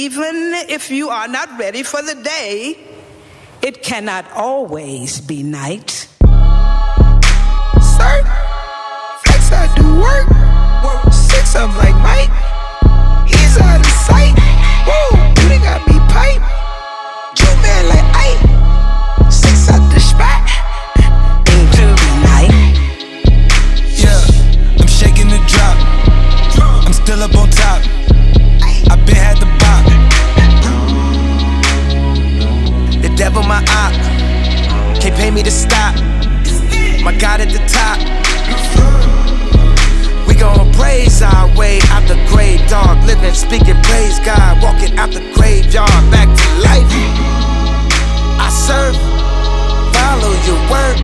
even if you are not ready for the day, it cannot always be night. Sir, flex, I do work. 6 I'm like Mike. He's out of sight. Whoa, you done got me pipe. You man like Ike. 6 out the spot. Into the night. Yeah, I'm shaking the drop. I'm still up on top. I been had the bop. The devil my op. Can't pay me to stop. My God at the top. We gon' praise our way out the grave, dog. Living, speaking, praise God. Walking out the graveyard, back to life. I serve, follow your word.